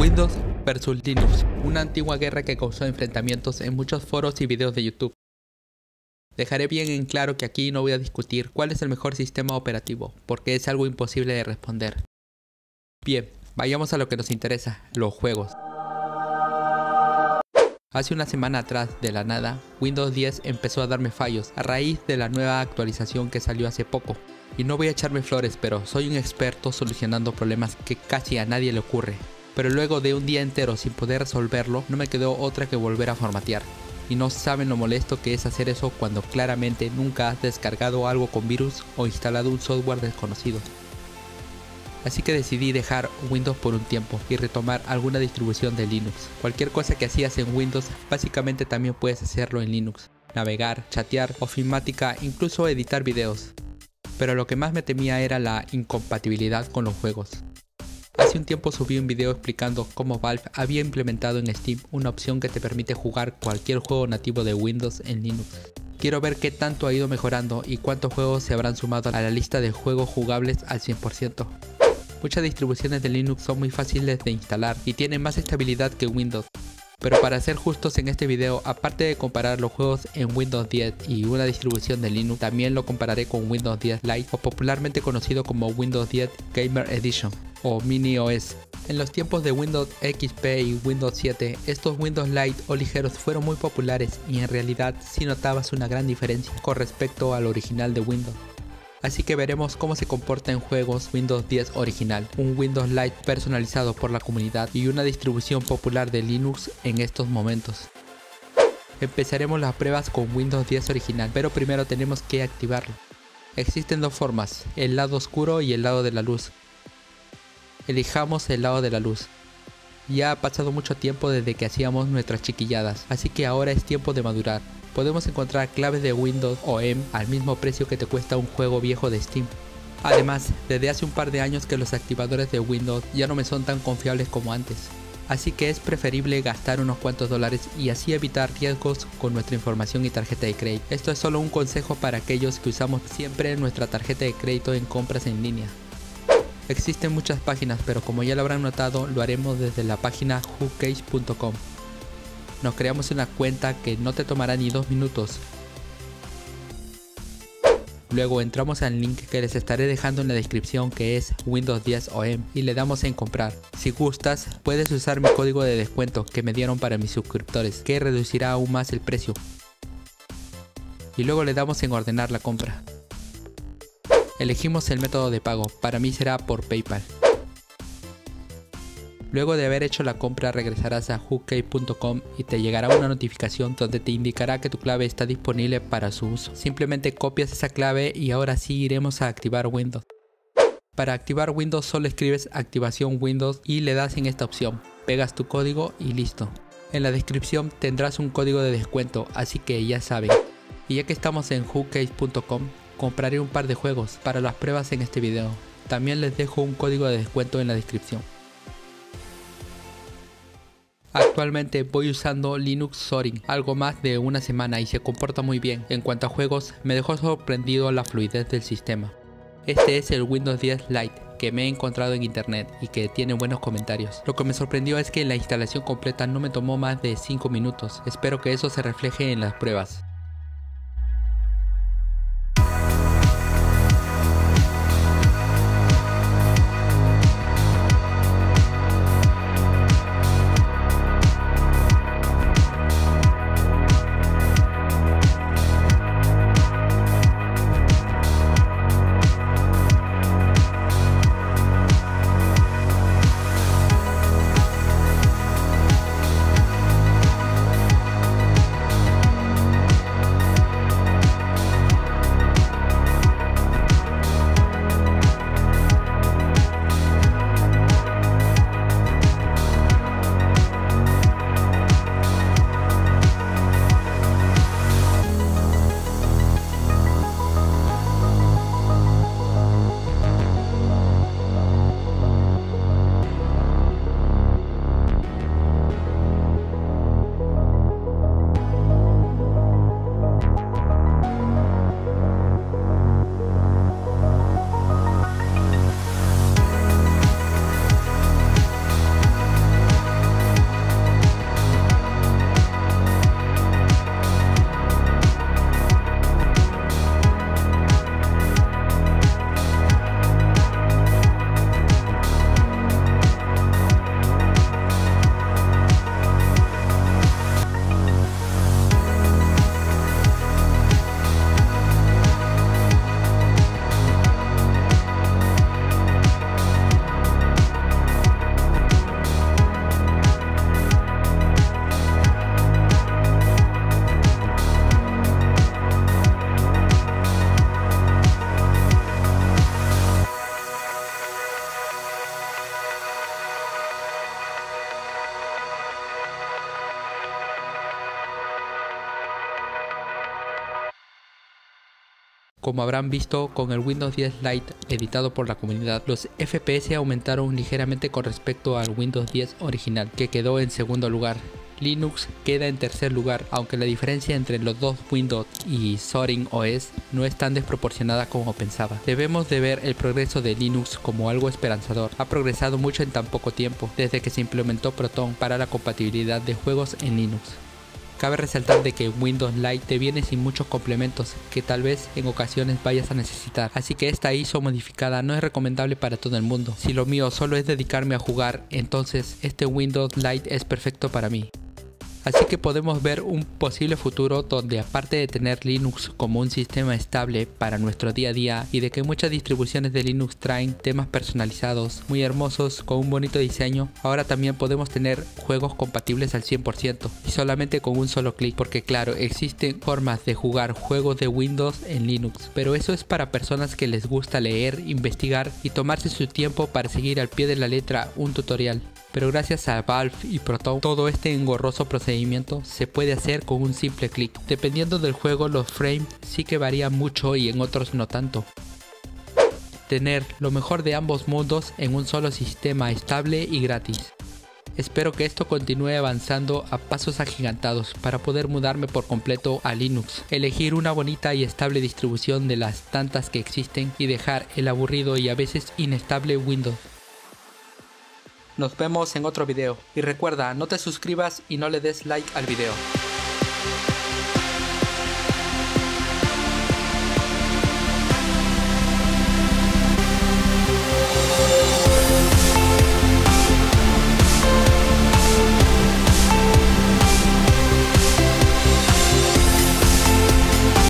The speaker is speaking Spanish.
Windows versus Linux, una antigua guerra que causó enfrentamientos en muchos foros y videos de YouTube. Dejaré bien en claro que aquí no voy a discutir cuál es el mejor sistema operativo, porque es algo imposible de responder. Bien, vayamos a lo que nos interesa, los juegos. Hace una semana atrás, de la nada, Windows 10 empezó a darme fallos a raíz de la nueva actualización que salió hace poco. Y no voy a echarme flores, pero soy un experto solucionando problemas que casi a nadie le ocurre. Pero luego de un día entero sin poder resolverlo, no me quedó otra que volver a formatear. Y no saben lo molesto que es hacer eso cuando claramente nunca has descargado algo con virus o instalado un software desconocido. Así que decidí dejar Windows por un tiempo y retomar alguna distribución de Linux. Cualquier cosa que hacías en Windows, básicamente también puedes hacerlo en Linux. Navegar, chatear, ofimática, incluso editar videos. Pero lo que más me temía era la incompatibilidad con los juegos. Hace un tiempo subí un video explicando cómo Valve había implementado en Steam una opción que te permite jugar cualquier juego nativo de Windows en Linux. Quiero ver qué tanto ha ido mejorando y cuántos juegos se habrán sumado a la lista de juegos jugables al 100%. Muchas distribuciones de Linux son muy fáciles de instalar y tienen más estabilidad que Windows. Pero para ser justos en este video, aparte de comparar los juegos en Windows 10 y una distribución de Linux, también lo compararé con Windows 10 Lite, o popularmente conocido como Windows 10 Gamer Edition o Mini OS. En los tiempos de Windows XP y Windows 7, estos Windows Lite o ligeros fueron muy populares y en realidad sí notabas una gran diferencia con respecto al original de Windows. Así que veremos cómo se comporta en juegos Windows 10 original, un Windows Lite personalizado por la comunidad y una distribución popular de Linux en estos momentos. Empezaremos las pruebas con Windows 10 original, pero primero tenemos que activarlo. Existen dos formas, el lado oscuro y el lado de la luz. Elijamos el lado de la luz. Ya ha pasado mucho tiempo desde que hacíamos nuestras chiquilladas, así que ahora es tiempo de madurar. Podemos encontrar claves de Windows OEM al mismo precio que te cuesta un juego viejo de Steam. Además, desde hace un par de años que los activadores de Windows ya no me son tan confiables como antes. Así que es preferible gastar unos cuantos dólares y así evitar riesgos con nuestra información y tarjeta de crédito. Esto es solo un consejo para aquellos que usamos siempre nuestra tarjeta de crédito en compras en línea. Existen muchas páginas, pero como ya lo habrán notado, lo haremos desde la página whocase.com. Nos creamos una cuenta que no te tomará ni 2 minutos. Luego entramos al link que les estaré dejando en la descripción, que es Windows 10 OEM, y le damos en comprar. Si gustas, puedes usar mi código de descuento que me dieron para mis suscriptores, que reducirá aún más el precio. Y luego le damos en ordenar la compra. Elegimos el método de pago, para mí será por PayPal. Luego de haber hecho la compra, regresarás a whocase.com y te llegará una notificación donde te indicará que tu clave está disponible para su uso. Simplemente copias esa clave y ahora sí iremos a activar Windows. Para activar Windows solo escribes activación Windows y le das en esta opción. Pegas tu código y listo. En la descripción tendrás un código de descuento, así que ya saben. Y ya que estamos en whocase.com, compraré un par de juegos para las pruebas en este video. También les dejo un código de descuento en la descripción. Actualmente voy usando Linux Zorin algo más de una semana y se comporta muy bien. En cuanto a juegos, me dejó sorprendido la fluidez del sistema. Este es el Windows 10 Lite que me he encontrado en internet y que tiene buenos comentarios. Lo que me sorprendió es que la instalación completa no me tomó más de 5 minutos. Espero que eso se refleje en las pruebas. Como habrán visto con el Windows 10 Lite editado por la comunidad, los FPS aumentaron ligeramente con respecto al Windows 10 original, que quedó en segundo lugar. Linux queda en tercer lugar, aunque la diferencia entre los dos Windows y Zorin OS no es tan desproporcionada como pensaba. Debemos de ver el progreso de Linux como algo esperanzador. Ha progresado mucho en tan poco tiempo, desde que se implementó Proton para la compatibilidad de juegos en Linux. Cabe resaltar de que Windows Lite te viene sin muchos complementos que tal vez en ocasiones vayas a necesitar, así que esta ISO modificada no es recomendable para todo el mundo. Si lo mío solo es dedicarme a jugar, entonces este Windows Lite es perfecto para mí. Así que podemos ver un posible futuro donde, aparte de tener Linux como un sistema estable para nuestro día a día y de que muchas distribuciones de Linux traen temas personalizados muy hermosos con un bonito diseño, ahora también podemos tener juegos compatibles al 100% y solamente con un solo clic, porque claro, existen formas de jugar juegos de Windows en Linux, pero eso es para personas que les gusta leer, investigar y tomarse su tiempo para seguir al pie de la letra un tutorial. Pero gracias a Valve y Proton, todo este engorroso procedimiento se puede hacer con un simple clic. Dependiendo del juego, los frames sí que varían mucho y en otros no tanto. Tener lo mejor de ambos mundos en un solo sistema estable y gratis. Espero que esto continúe avanzando a pasos agigantados para poder mudarme por completo a Linux, elegir una bonita y estable distribución de las tantas que existen y dejar el aburrido y a veces inestable Windows. Nos vemos en otro video y recuerda, no te suscribas y no le des like al video.